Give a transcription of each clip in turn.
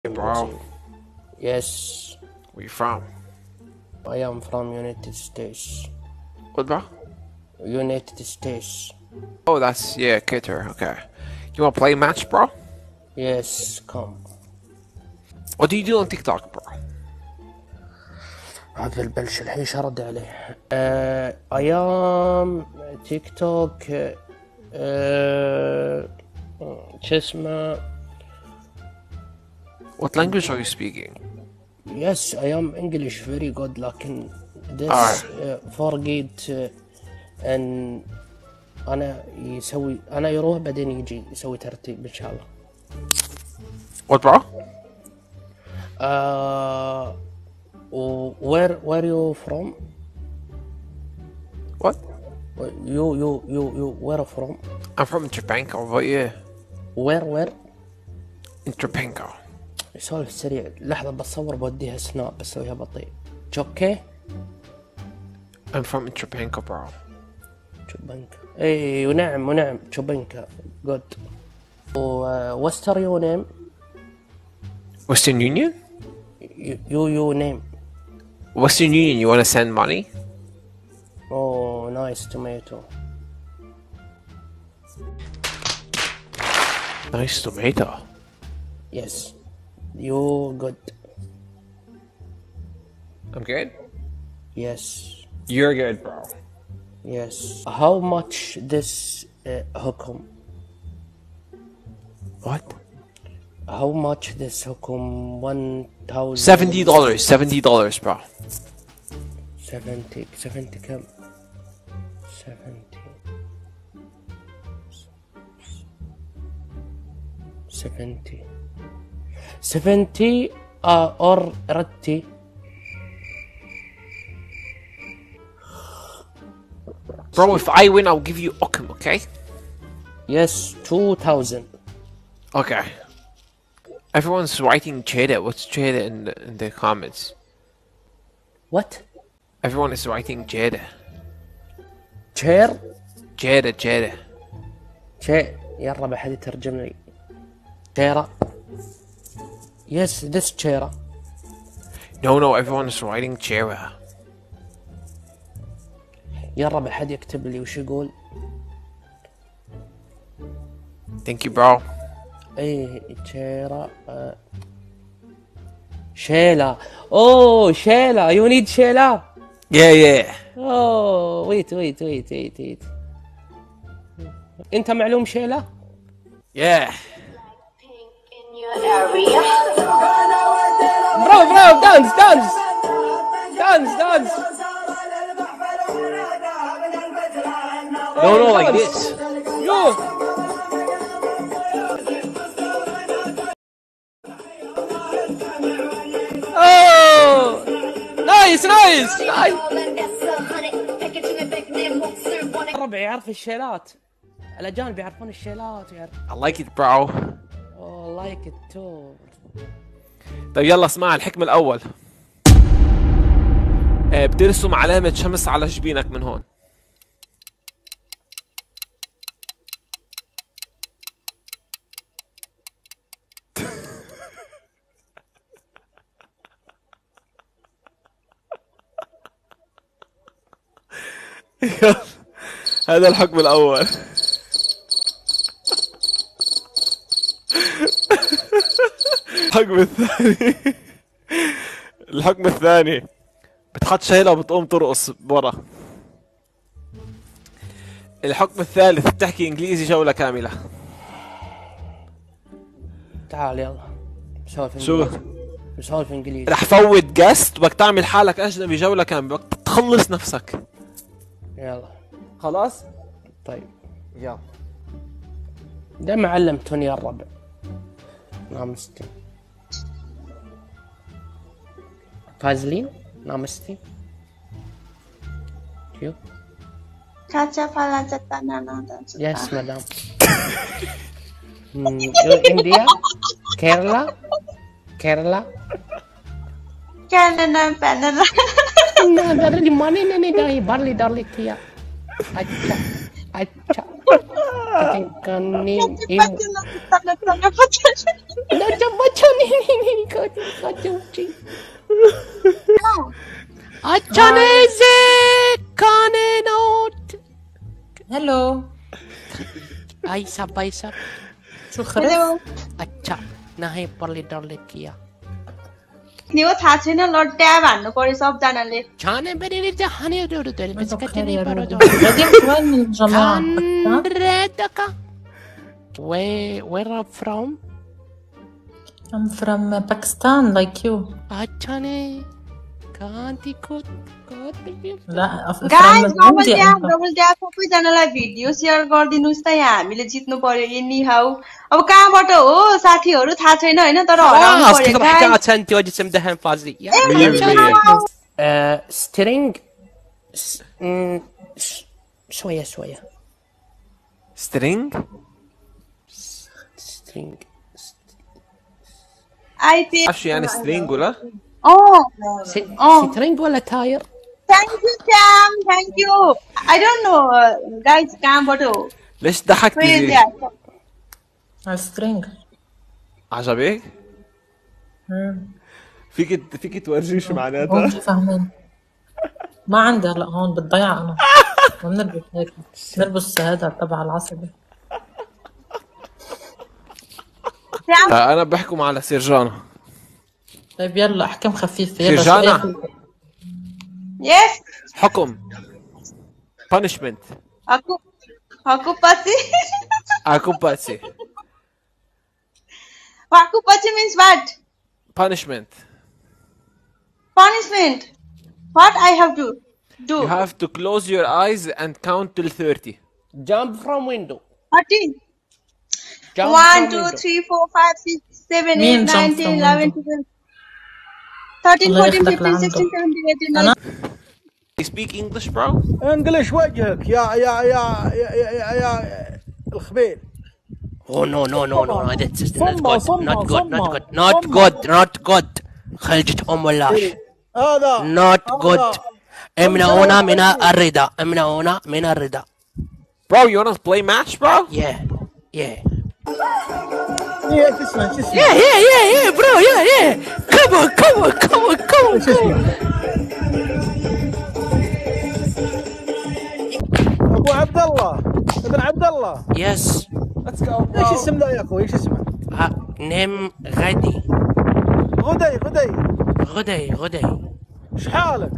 Hey bro, Yes, where you from? I am from United States. What bro? United States. Oh, that's, yeah, Qatar, okay. You wanna play a match, bro? Yes, come. What do you do on TikTok, bro? هذا البلش الحين شو ارد عليه؟ I am TikTok. شو اسمه؟ What language are you speaking? Yes, I am English very good. لكن this forget ان أنا يروح بعدين يجي يسوي ترتيب إن شاء الله. What, bro? Where you from? What? You where from? I'm from Interpanko, what about you? Where? Interpanko. سولف سريع. لحظة بصور بوديها سناب بسويها بطيء. اوكي؟ I'm from Interpanko, bro. تشوبنكا. اي ونعم تشوبنكا. Good. What's your name? Western Union? You name. Western Union, you wanna send money? Oh, nice tomato. Nice tomato. Yes. You good. I'm good? Yes. You're good, bro. Yes. How much this hukum? What? How much this hukum? 1,000. $70, bro. 70 كم؟ 70 or رتي. Bro, if I win, I'll give you Okum, okay? Yes, 2,000. Okay. Everyone's writing Jada. What's Jada in the comments? What? Everyone is writing Jada. chair. Jada. يلا بحد يترجم لي. chair. Yes, this chair. No, everyone is writing Jera. يلا بحد يكتب لي وش يقول. Thank you, bro. ايه chair. شيلا. Oh, شيلا. You need شيلا. Yeah. Oh, wait. انت معلوم شيلا؟ Yeah. برافو dance. No, like this. Yo. Oh, nice. الربع يعرف الشيلات. الأجانب يعرفون الشيلات ويعرف. I like it, bro. Oh, like it too. طيب يلا اسمع الحكم الأول. بترسم علامة شمس على جبينك من هون. هذا الحكم الأول. الحكم الثاني بتحط شيلة وبتقوم ترقص برا. الحكم الثالث بتحكي انجليزي جولة كاملة. تعال يلا نسولف شو؟ انجليزي. نسولف انجليزي. رح فوت جاست بدك تعمل حالك أجنبي جولة كاملة، بدك تخلص نفسك. يلا خلاص؟ طيب. يلا. ده معلم توني الربع. نامستي. فازلين. نامستي. كيو. Kaca Palazatana. Yes, madam. India? Kerala? Canada. Nah, dari mana ini dari Bali Kia. Acha. Kani Tanda pacar. Macam macam ni kacau cing. Achaneze kane not. Hello Aisa baisa. شو خرب؟ Hello. अच्छा नहीं परले डरले किया. नि हो थाहा छैन ल ट्याब हान्नु पर्यो सबजनाले छाने बेरी जहाने डर डर ما बस بخير कटने يا पर رودي بعدين وين من الجماعة؟ باكستان؟ Redaka. Where are from? I'm from Pakistan like you. अच्छा ने कहाँ थी खुद لا from guys India أنت. Double tap सबैजनालाई भिडियो सेयर गरिदिनुस् त यहाँ हामीले जित्नु पर्यो एनी हाउ अब कहाँबाट हो साथीहरू थाहा छैन हैन तर हराउनु خلاص पर्यो كذا guys حكاية انت وجه سمدها فازي string شوية string string IP عارف شو يعني string ولا؟ string ولا تاير thank you Shyam thank you I don't know guys कहाँबाट हो ليش ضحكتي زي؟ السترينج. عجبك؟ فيك تورجي شو هون معناتها؟ شو فاهمين؟ ما عندي هلا هون بالضيعة أنا ما بنلبس هيك بنلبس هذا تبع العصبي. انا بحكم على سيرجانا. طيب يلا أحكام خفيفة يلا سيرجانا यस حكم punishment हकुपछि عقوباتي हकुपछि means what punishment punishment what I have to do you have to close your eyes and count till 30 jump from window 13 jump 1 from 2 window 3 4 5 6 7 مين 8 9 jump 10 from 11 window؟ 12 13 الله 14 ياخدك 15 لعنده. 16 17 18 أنا 19 you speak English bro انقلش وجهك يا الخبيل. oh no that's صمة، not good خلجت الله هذا not good من هنا من الرضا bro you wanna play match bro yeah ايه شو اسمه yeah bro yeah come on شو اسمه ابو عبد الله ابن عبد الله yes ايش اسم ذا يا اخوي ايش اسمه؟ name غدي ايش حالك؟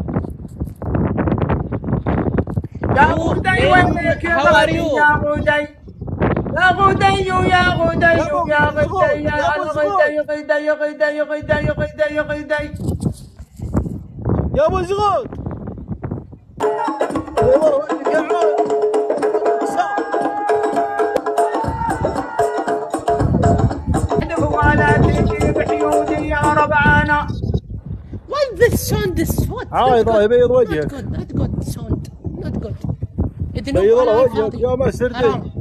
يا غدي وينك يا غدي يا غدي يا غدي يا غدي يا غدي يا غدي يا ابو زغود والله وجهك يا على تجي بحيودي يا ربعانا what this sound is what عايضة يبيض وجهك not good sound not good بيض له وجهك يا ما سردي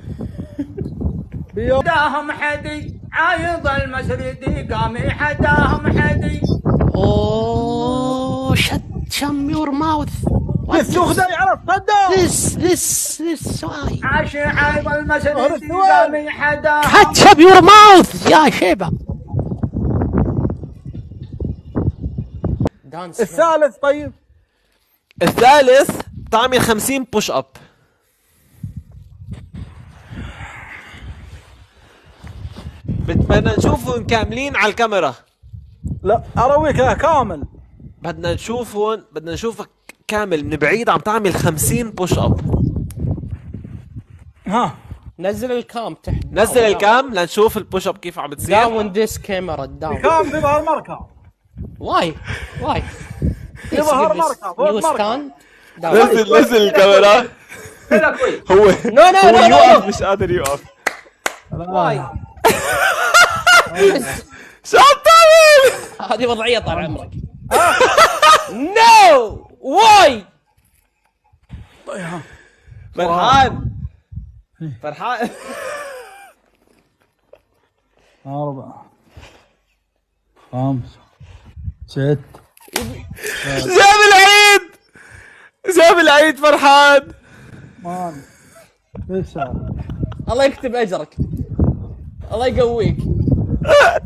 بيض حداهم حدي عايض المسردي قامي حداهم حدي oh shut your mouth بس خدي على الصدى this why عاش عايض المسردي قامي حداهم catch up your mouth يا شيبة الثالث طيب الثالث تعمل 50 push up بدنا نشوفهم كاملين على الكاميرا لا ارويك كامل بدنا نشوفك كامل من بعيد عم تعمل 50 push up ها نزل الكام تحت نزل الكام لنشوف البوش اب كيف عم بتصير down this camera down كام تظهر مركب why يظهر مركب فوق مركب نزل الكاميرا هو يوقف مش قادر يوقف why شو عم تعمل؟ هذه وضعية طال عمرك no why فرحان 4 5 6 جاب العيد فرحان 8 ايش هذا؟ الله يكتب اجرك. الله يقويك.